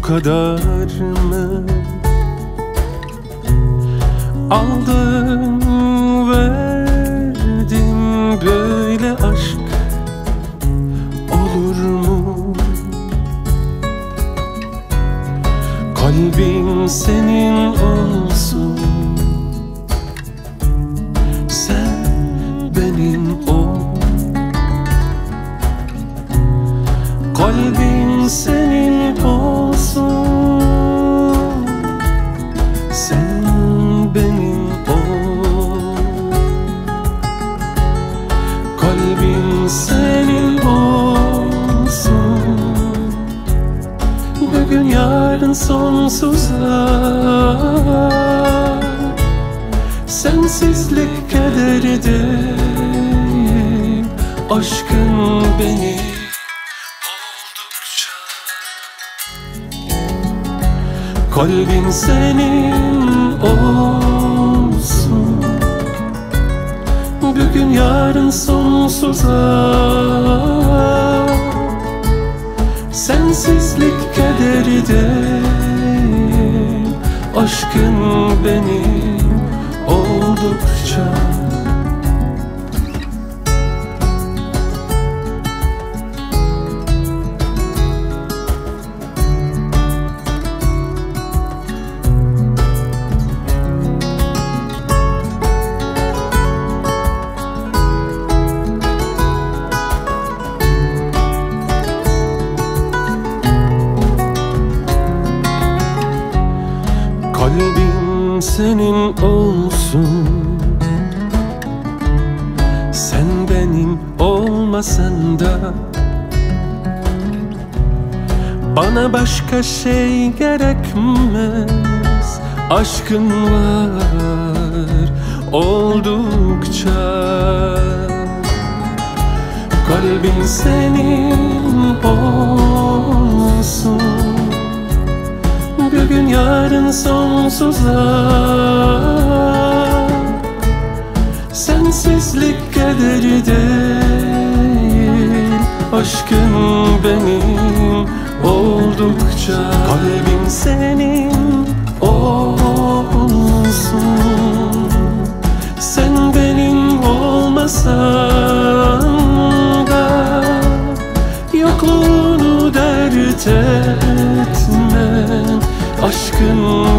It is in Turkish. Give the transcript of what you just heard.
kadar mı? Aldım verdim, böyle aşk olur mu? Kalbim senin olsun, sen benim ol. Kalbim senin olsun, sen benim ol. Kalbim senin olsun, bugün yarın sonsuza. Sensizlik kederi değil, aşkın benim oldukça. Kalbin senin olsun, bugün yarın sonsuza. Sensizlik kederi değil, aşkın benim oldukça. Kalbim senin olsun, sen benim olmasan da. Bana başka şey gerekmez, aşkın var oldukça. Kalbim senin olsun, bugün yarın sonsuza. Sensizlik kederi değil, aşkın benim oldukça. Kalbim senin olsun, sen benim olmasan da. Yokluğunu dert etme, aşkın